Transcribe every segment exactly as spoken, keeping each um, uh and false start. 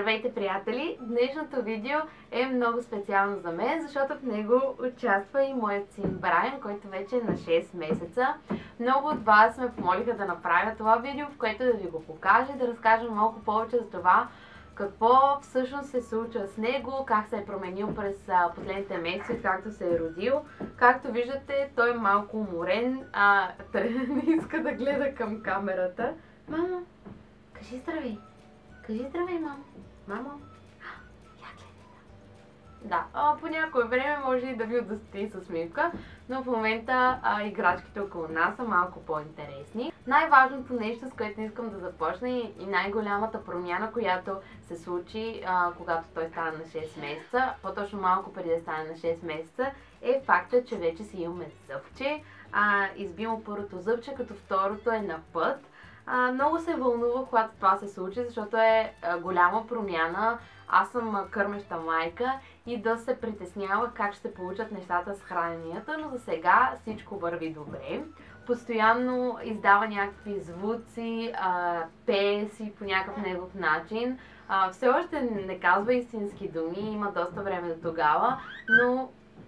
Здравейте, приятели! Днешното видео е много специално за мен, защото в него участва и моят син Брайан, който вече е на шест месеца. Много от вас ме помолиха да направя това видео, в което да ви го покажа и да разкажа малко повече за това какво всъщност се случва с него, как се е променил през последните месеци, както се е родил. Както виждате, той е малко уморен, а не иска да гледа към камерата. Мамо, кажи здравей! Кажи здравей, мамо! Мамо! Я гледай! Да, а, по някое време може и да ви отдасти с мивка, но в момента а, играчките около нас са малко по-интересни. Най-важното нещо, с което искам да започна и, и най-голямата промяна, която се случи, а, когато той стана на шест месеца, по-точно малко преди да стане на шест месеца, е факта, че вече си имаме зъбче. А, изби му първото зъбче, като второто е на път. А, много се вълнувах, когато това се случи, защото е а, голяма промяна. Аз съм а, кърмеща майка и да се притеснява как ще се получат нещата с храненията, но за сега всичко върви добре. Постоянно издава някакви звуци, а, пее си по някакъв негов начин. А, все още не казва истински думи, има доста време до тогава, но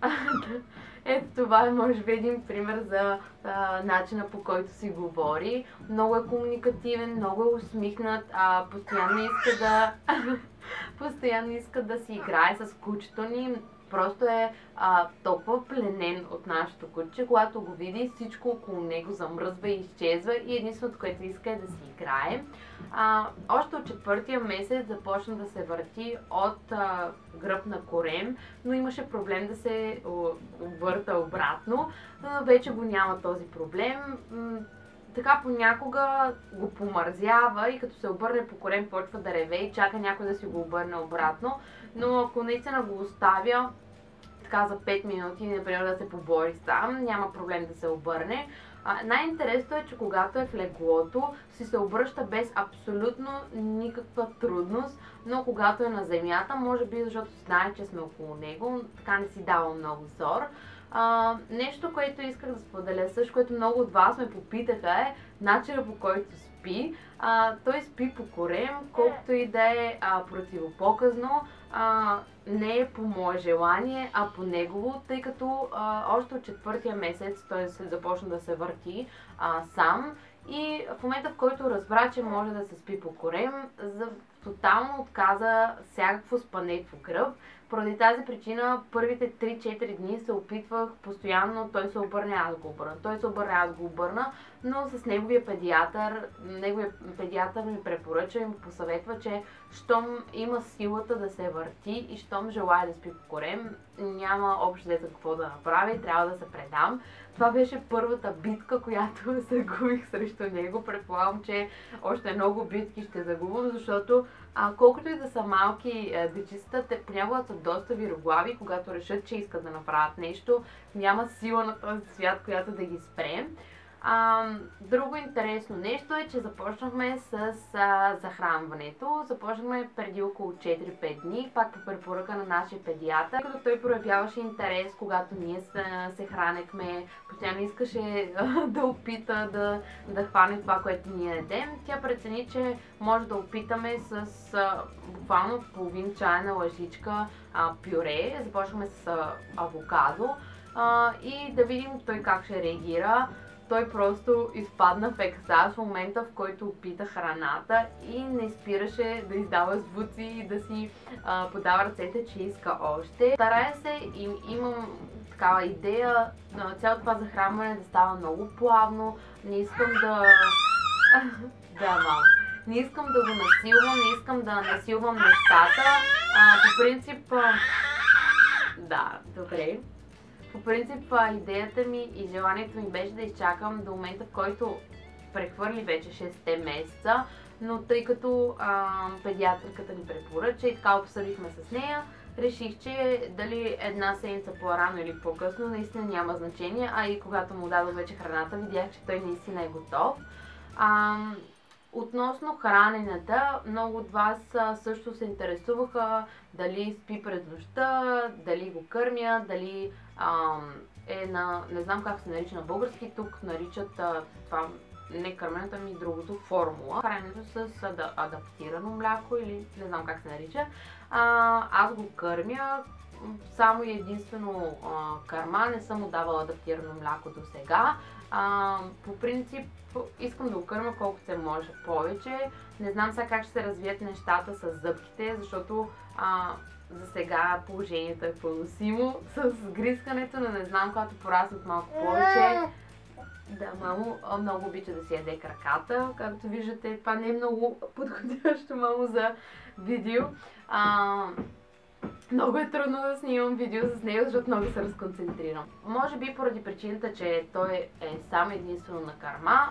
ето това е може би един пример за а, начина, по който си говори. Много е комуникативен, много е усмихнат, а, постоянно иска да постоянно иска да си играе с кучето ни. Просто е а, толкова пленен от нашето куче, когато го види, всичко около него замръзва и изчезва и единственото, което иска е да си играе. А, още от четвъртия месец започна да се върти от а, гръб на корем, но имаше проблем да се върта обратно. Но вече го няма този проблем. Така понякога го помързява и като се обърне по корем почва да реве и чака някой да си го обърне обратно. Но ако наистина го оставя така за пет минути, например да се побори сам, няма проблем да се обърне. Най-интересното е, че когато е в леглото, си се обръща без абсолютно никаква трудност, но когато е на земята, може би защото знае, че сме около него, така не си дава много зор. Uh, нещо, което исках да споделя също, което много от вас ме попитаха е начина, по който спи. Uh, той спи по корем, колкото и да е uh, противопоказно. Uh, не е по мое желание, а по негово, тъй като uh, още от четвъртия месец той се започна да се върти uh, сам. И в момента, в който разбра, че може да се спи по корем, за тотално отказа всякакво спане в гръб. Поради тази причина първите три-четири дни се опитвах постоянно той се обърне, аз го обърна, той се обърне, аз го обърна, но с неговия педиатър, неговия педиатър ми препоръча и му посъветва, че щом има силата да се върти и щом желая да спи по корем, няма общо за какво да направи, трябва да се предам. Това беше първата битка, която загубих срещу него. Предполагам, че още много битки ще загубвам, защото а, колкото и да са малки а, дечицата, те понякога са доста вироглави, когато решат, че искат да направят нещо. Няма сила на този свят, която да ги спре. А, друго интересно нещо е, че започнахме с а, захранването. Започнахме преди около четири-пет дни, пак по препоръка на нашия педиатър, като той проявяваше интерес, когато ние се, се хранехме, постоянно искаше да опита да, да хване това, което ние едем. Тя прецени, че може да опитаме с а, буквално половин чайна лъжичка а, пюре. Започнахме с а, авокадо а, и да видим той как ще реагира. Той просто изпадна в екстаз в момента, в който опита храната и не спираше да издава звуци и да си а, подава ръцете, че иска още. Старая се и имам такава идея на цялото това захранване да става много плавно. Не искам да... да, мам. Не искам да го насилвам, не искам да насилвам нещата. А, по принцип... А... Да, добре. По принцип, идеята ми и желанието ми беше да изчакам до момента, в който прехвърли вече шестте месеца, но тъй като а, педиатриката ни препоръча и така обсъдихме с нея, реших, че дали една седмица по-рано или по-късно наистина няма значение, а и когато му дадох вече храната, видях, че той наистина е готов. А, Относно храненето, много от вас също се интересуваха дали спи през нощта, дали го кърмя, дали ам, е на, не знам как се нарича на български, тук наричат а, това не кърменето, ами другото, формула. Храненето с ада, адаптирано мляко или не знам как се нарича. А, аз го кърмя само и единствено а, кърма, не съм му давала адаптирано мляко до сега. А, по принцип искам да го кърмя колкото се може повече. Не знам сега как ще се развият нещата с зъбките, защото а, за сега положението е поносимо с гризкането, но не знам, когато пораснат малко повече. Да, мамо много обича да си яде краката. Както виждате, това не е много подходящо, мамо, за видео. А, много е трудно да снимам видео с него, защото много се разконцентрирам. Може би поради причината, че той е само единствено на кърма,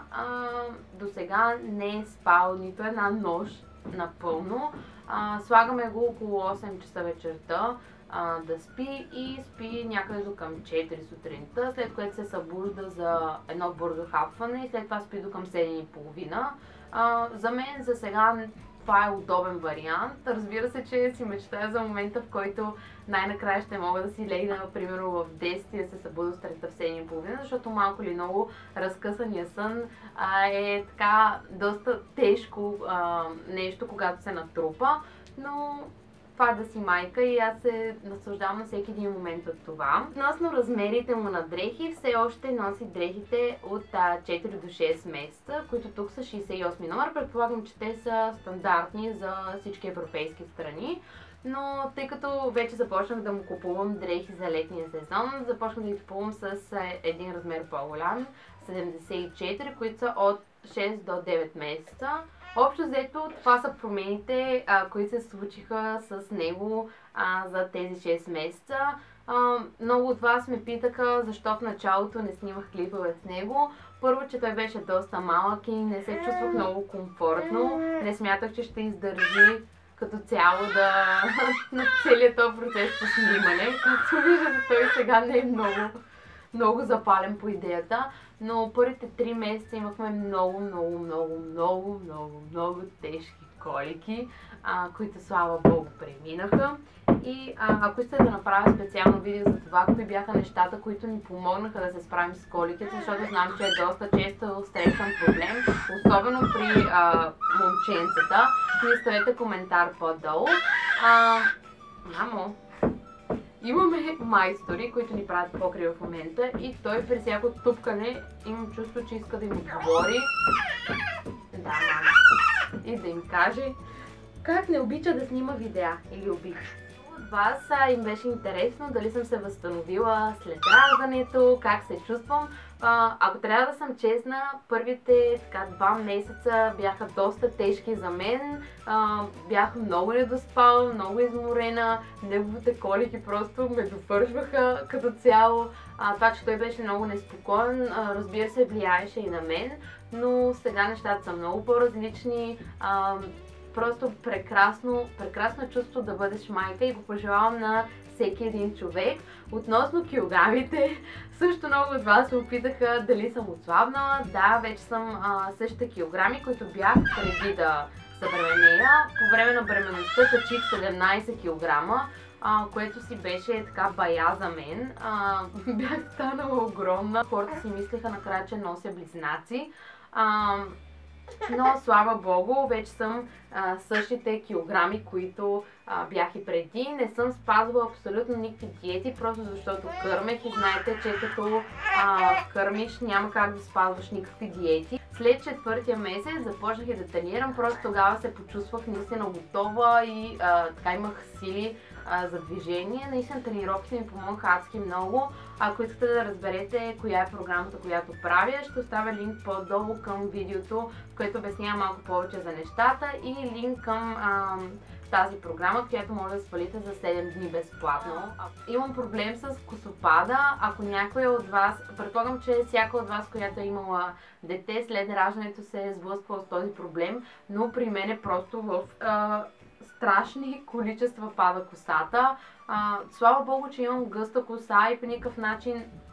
до сега не е спал нито една нощ напълно. А, слагаме го около осем часа вечерта а, да спи и спи някъде до към четири сутринта, след което се събужда за едно бъргахапване и след това спи до към седем и половина. А, за мен за сега това е удобен вариант. Разбира се, че си мечтая за момента, в който най-накрая ще мога да си легна, примерно в десет и да се събуда сутринта в седем и половина, защото малко или много разкъсания сън а, е така доста тежко а, нещо, когато се натрупа, но това е да си майка и аз се наслаждавам на всеки един момент от това. Относно размерите му на дрехи, все още носи дрехите от а, четири до шест месеца, които тук са шейсет и осми номер. Предполагам, че те са стандартни за всички европейски страни. Но тъй като вече започнах да му купувам дрехи за летния сезон, започнах да ги купувам с един размер по-голям, седемдесет и четири, които са от шест до девет месеца. Общо взето, това са промените, а, които се случиха с него а, за тези шест месеца. А, много от вас ме питаха защо в началото не снимах клипове с него. Първо, че той беше доста малък и не се чувствах много комфортно. Не смятах, че ще издържи като цяло да на целият този процес по снимане. Както виждате, той сега не е много, много запален по идеята. Но първите три месеца имахме много, много, много, много, много, много тежки колики, а, които слава богу преминаха. И а, ако искате да направя специално видео за това, кои бяха нещата, които ни помогнаха да се справим с коликите, защото знам, че е доста често срещан проблем, особено при а, момченцата, ми оставете коментар по-долу. А, мамо, имаме майстори, които ни правят покрива в момента и той при всяко тупкане имам чувство, че иска да им отговори. Да, мама. И да им каже как не обича да снима видеа или обича. От вас а, им беше интересно дали съм се възстановила след раждането, как се чувствам. А, ако трябва да съм честна, първите така, два месеца бяха доста тежки за мен. А, бях много недоспала, много изморена. Неговите колики просто ме довършваха като цяло. А, това, че той беше много неспокоен, а, разбира се, влияеше и на мен. Но сега нещата са много по-различни. А, просто прекрасно, прекрасно чувство да бъдеш майка и го пожелавам на всеки един човек. Относно килограмите, също много от вас се опитаха дали съм отслабнала. Да, вече съм а, същите килограми, които бях преди да забременея. По време на бременността качих седемнайсет килограма, а, което си беше така бая за мен. А, бях станала огромна. Хората си мислеха накрая, че нося близнаци. А, но слава богу, вече съм а, същите килограми, които а, бях и преди. Не съм спазвала абсолютно никакви диети, просто защото кърмех и знаете, че като а, кърмиш няма как да спазваш никакви диети. След четвъртия месец започнах и да тренирам, просто тогава се почувствах наистина готова и а, така имах сили а, за движение. Наистина тренировките ми помогнаха адски много. Ако искате да разберете коя е програмата, която правя, ще оставя линк по-долу към видеото, в което обяснявам малко повече за нещата и линк към а, тази програма, която може да свалите за седем дни безплатно. Имам проблем с косопада. Ако някой от вас, предполагам, че всяка от вас, която е имала дете, след раждането се е сблъсквала с този проблем, но при мен е просто в а, страшни количества пада косата. А, слава богу, че имам гъста коса и по никакъв начин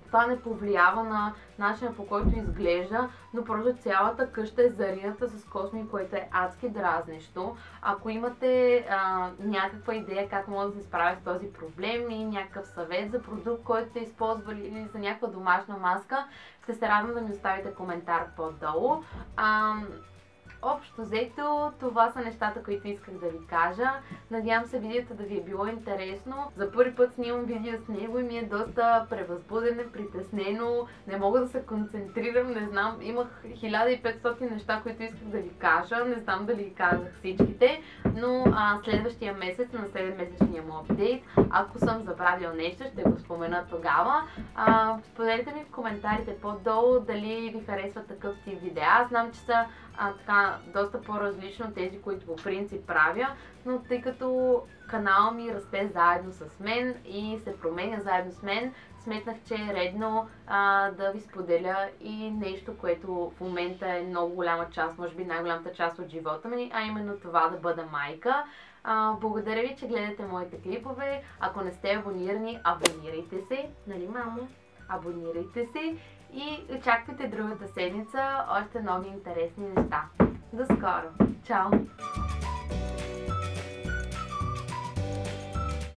това не повлиява на начина, по който изглежда, но просто цялата къща е зарината с косми, което е адски дразнещо. Ако имате а, някаква идея как може да се справя с този проблем и някакъв съвет за продукт, който сте използвали или за някаква домашна маска, ще се радвам да ми оставите коментар по-долу. А, Общо взето, това са нещата, които исках да ви кажа. Надявам се видеото да ви е било интересно. За първи път снимам видео с него и ми е доста превъзбудено, притеснено. Не мога да се концентрирам, не знам. Имах хиляда и петстотин неща, които исках да ви кажа. Не знам дали ги казах всичките. Но а, следващия месец, на седеммесечния му апдейт, ако съм забравил нещо, ще го спомена тогава. А, споделете ми в коментарите по-долу дали ви харесва такъв тип видеа. Аз знам, че са а, така, доста по-различно от тези, които по принцип правя, но тъй като канала ми расте заедно с мен и се променя заедно с мен, сметнах, че е редно а, да ви споделя и нещо, което в момента е много голяма част, може би най-голямата част от живота ми, а именно това да бъда майка. А, благодаря ви, че гледате моите клипове. Ако не сте абонирани, абонирайте се, нали мамо? Абонирайте се и очаквайте другата седмица още много интересни неща. До скоро! Чао!